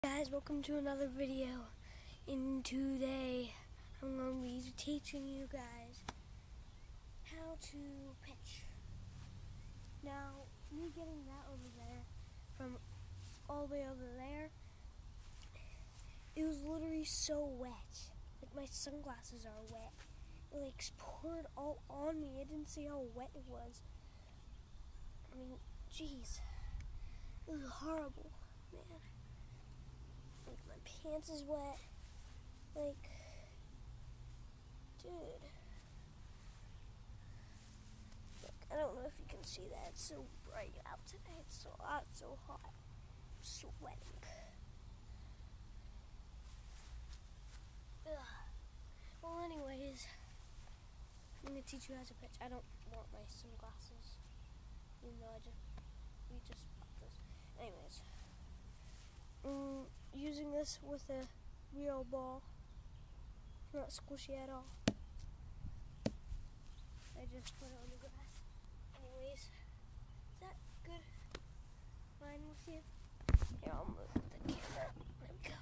Guys, welcome to another video. And today I'm going to be teaching you guys how to pitch. Now, me getting that over there from all the way over there, it was literally so wet. Like my sunglasses are wet. It like poured all on me. I didn't see how wet it was. I mean, jeez. It was horrible, man. Like my pants is wet. Like, dude. Look, I don't know if you can see that. It's so bright out today. It's so hot, so hot. I'm sweating. Ugh. Well, anyways, I'm gonna teach you how to pitch. I don't want my sunglasses, even though we just bought this. Anyways. Using this with a real ball, not squishy at all. I just put it on the grass. Anyways, is that good? Fine with you? Here, I'll move the camera. There we go.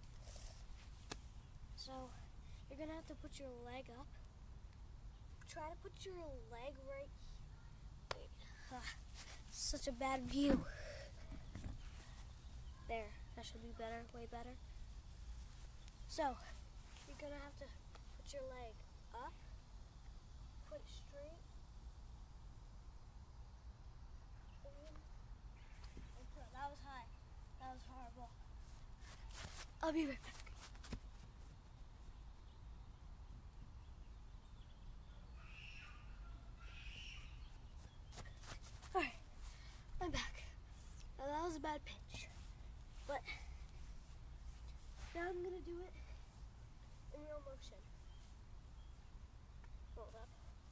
So, you're gonna have to put your leg up. Try to put your leg right. Wait, such a bad view. There. That should be better, way better. So, you're gonna have to put your leg up, put it straight, and throw. That was high. That was horrible. I'll be right back. Alright, I'm back. Now that was a bad pitch. But now I'm going to do it in real motion. Hold up.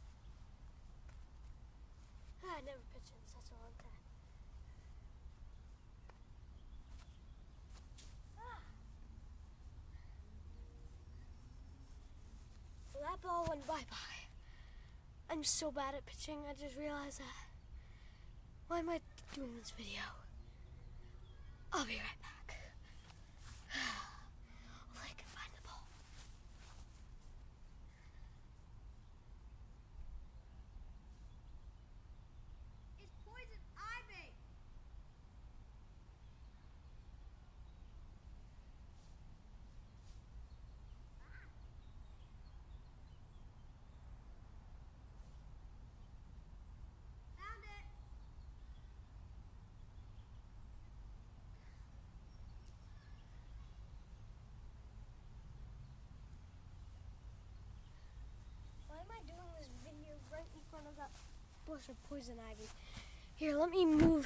I never pitched in such a long time. Well, that ball went bye-bye. I'm so bad at pitching, I just realized that. Why am I doing this video? I'll be right back. Hopefully I can find the ball. It's poison ivy. Found it. Why am I doing this video right in front of that bush of poison ivy? Here, let me move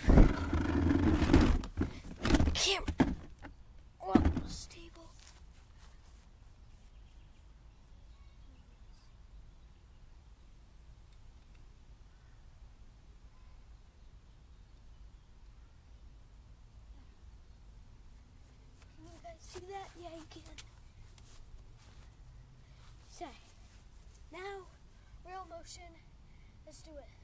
the camera. Oh, stable. Can you guys see that? Yeah, you can. Say. Now, real motion. Let's do it.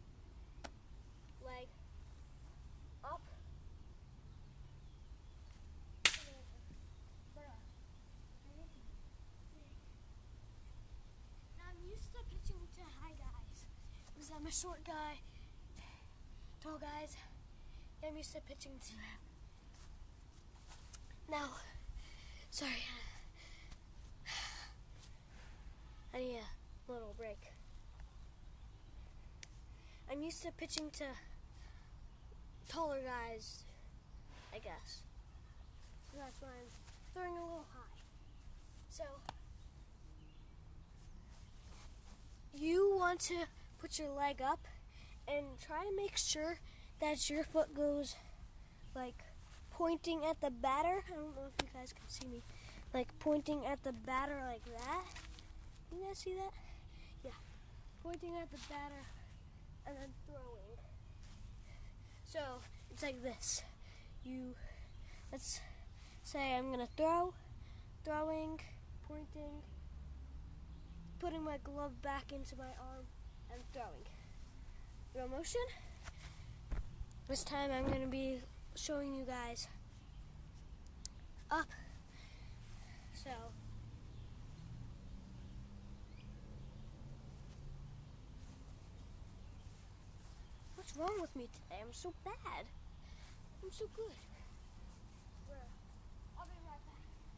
Leg up. Now I'm used to pitching to high guys because I'm a short guy. Tall guys, I'm used to pitching to them. Now, sorry. I need a little break. I'm used to pitching to taller guys, I guess. So that's why I'm throwing a little high. So, you want to put your leg up and try to make sure that your foot goes like pointing at the batter. I don't know if you guys can see me. Like pointing at the batter like that. You guys see that? Yeah. Pointing at the batter and then throwing. So it's like this. Let's say I'm gonna throw, throwing, pointing, putting my glove back into my arm and throwing. Real motion. This time I'm gonna be showing you guys up. So what's wrong with me today? I'm so bad. I'm so good. I'll be right back.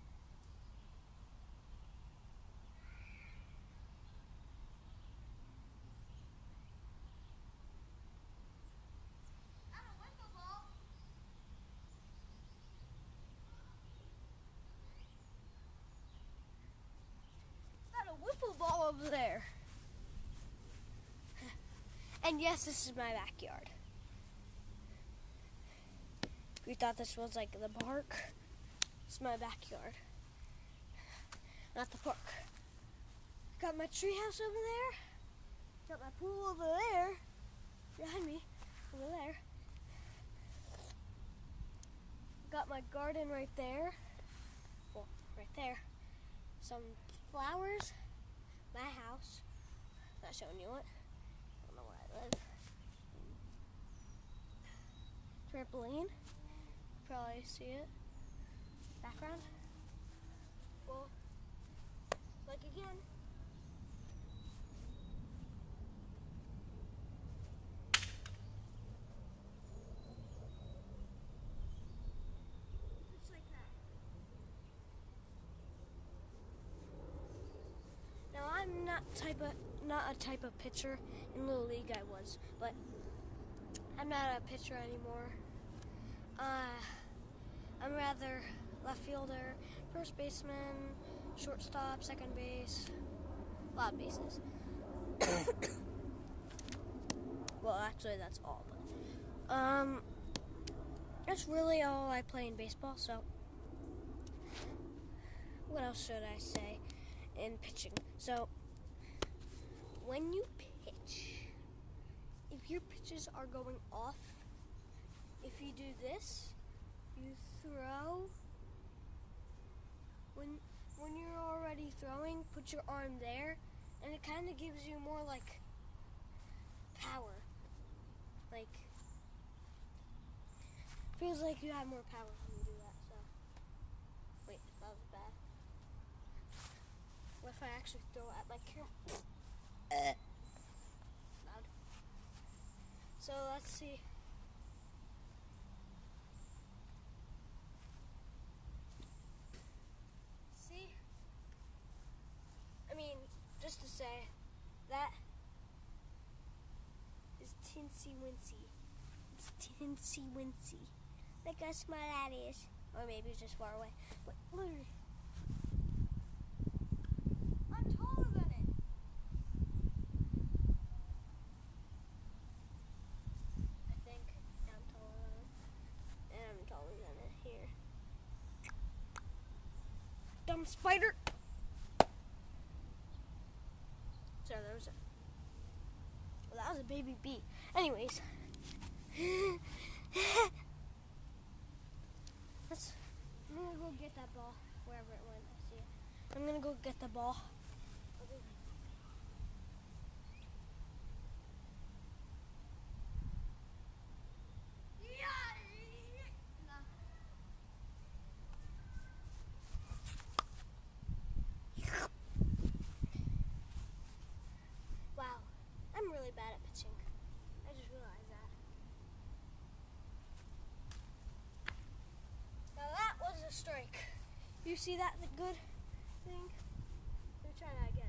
I'm a wiffle ball. Got a wiffle ball over there. And yes, this is my backyard. We thought this was like the park. It's my backyard, not the park. Got my treehouse over there. Got my pool over there, behind me, over there. Got my garden right there. Well, right there. Some flowers. My house. Not showing you it. I don't know where I live. Trampoline. Probably see it. Background. Well, like again. Just like that. Now I'm not a type of pitcher. In Little League I was, but I'm not a pitcher anymore. I'm rather left fielder, first baseman, shortstop, second base, a lot of bases. Well, actually that's all, but that's really all I play in baseball. So what else should I say in pitching? So when you pitch, if your pitches are going off, if you do this, you throw. When you're already throwing, put your arm there, and it kind of gives you more like power. Like, feels like you have more power when you do that. So, wait, that was bad. What if I actually throw at my camera? Loud. So let's see. See? I mean, just to say, that is Tinsy Wincy. It's Tinsy Wincy. Like how small that is. Or maybe it's just far away. But literally. I'm taller than it. I think I'm taller than it. And I'm taller than it here. Dumb spider! So there was a... Well, that was a baby bee. Anyways. I'm gonna go get that ball. Wherever it went, I see it. I'm gonna go get the ball. Wow, I'm really bad at pitching. I just realized that. Now that was a strike. You see that the good thing? Let me try that again.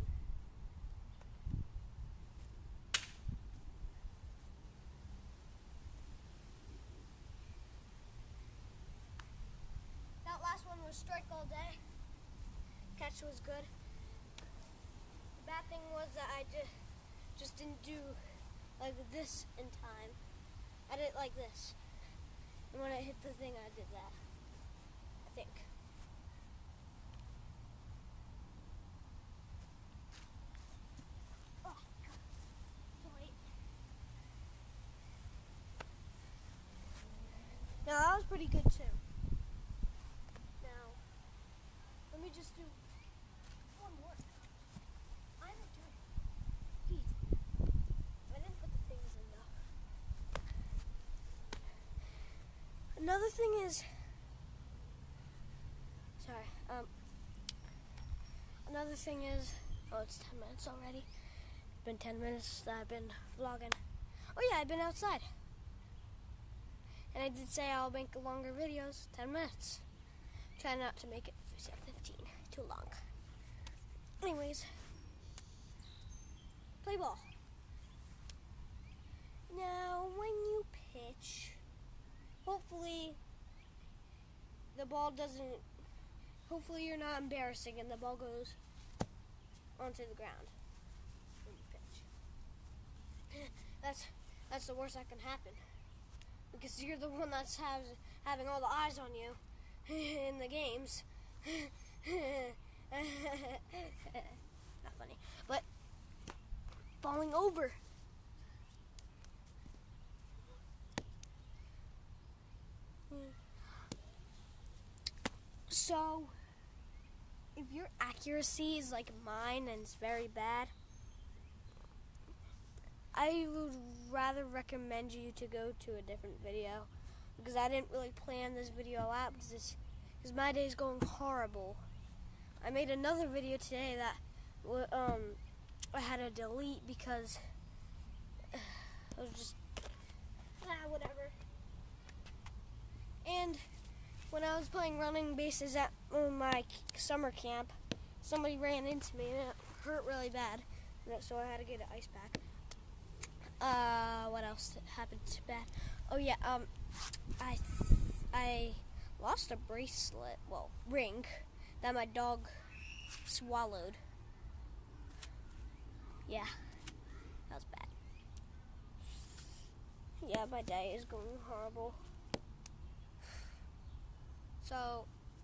That last one was strike all day. Catch was good. The bad thing was that I just didn't do like this in time. I did it like this. And when I hit the thing, I did that. I think. Oh, wait. Now that was pretty good too. Now, let me just do one more. I'm doing these. I didn't put the things in though. Another thing is, another thing is, oh, it's 10 minutes already. It's been 10 minutes that I've been vlogging. Oh yeah, I've been outside. And I did say I'll make longer videos, 10 minutes. Try not to make it 15, too long. Anyways, play ball. Now, when you pitch, hopefully the ball doesn't, hopefully you're not embarrassing and the ball goes onto the ground when you pitch. That's the worst that can happen, because you're the one that's having all the eyes on you in the games. Not funny, but falling over. So, if your accuracy is like mine and it's very bad, I would rather recommend you to go to a different video, because I didn't really plan this video out because my day is going horrible. I made another video today that I had to delete because it was just whatever. And when I was playing running bases at my summer camp, somebody ran into me and it hurt really bad, so I had to get an ice pack. What else happened bad? Oh yeah, I lost a bracelet, well, ring, that my dog swallowed. Yeah, that was bad. Yeah, my day is going horrible. So,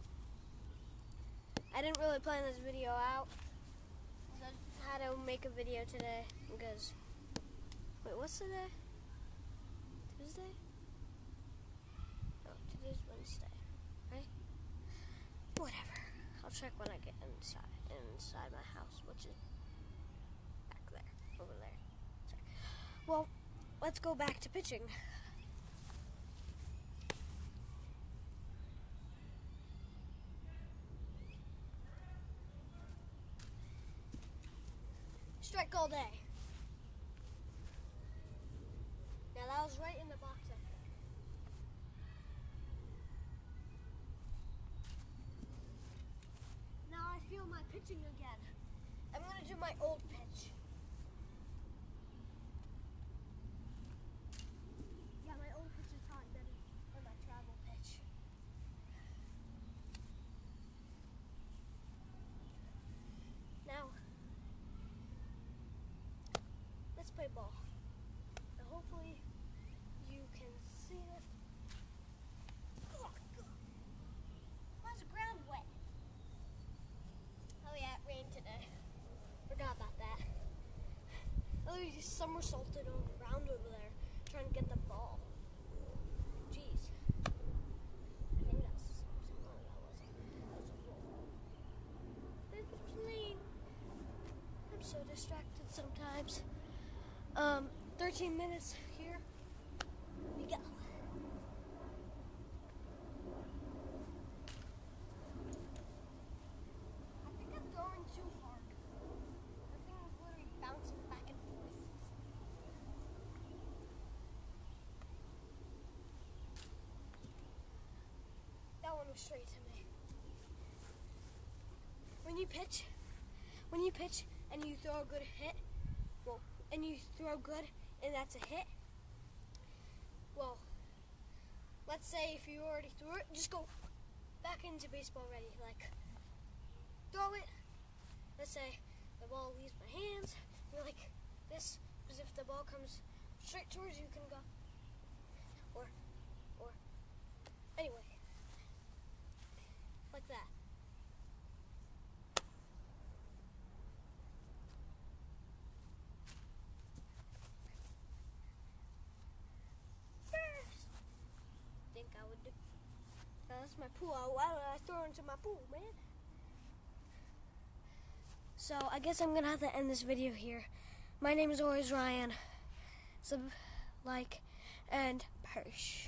I didn't really plan this video out. So I had to make a video today because, wait, what's today? Tuesday? No, today's Wednesday, right? Whatever. I'll check when I get inside my house, which is back there, over there. Sorry. Well, let's go back to pitching. Strike all day. Now that was right in the box up there. Now I feel my pitching again. I'm gonna do my old pitch. Yeah, my old pitch is probably better than my travel pitch. Now, let's play ball. Now hopefully you can see it. Oh, God. Why's the ground wet? Oh yeah, it rained today. Forgot about that. Oh, he somersaulted around over there trying to get the ball. Jeez. I think that's something that wasn't. There's the plane. I'm so distracted sometimes. 13 minutes here. We go. I think I'm throwing too hard. The thing is literally bouncing back and forth. That one was straight to me. When you pitch and you throw a good hit, and you throw good and that's a hit, well, let's say if you already threw it, just go back into baseball ready. Like, throw it. Let's say the ball leaves my hands. You're like this, because if the ball comes straight towards you, you can go. Or anyway, like that. I would do. That's my pool. Why would I throw into my pool, man? So I guess I'm gonna have to end this video here. My name is always Ryan. Like and Persh.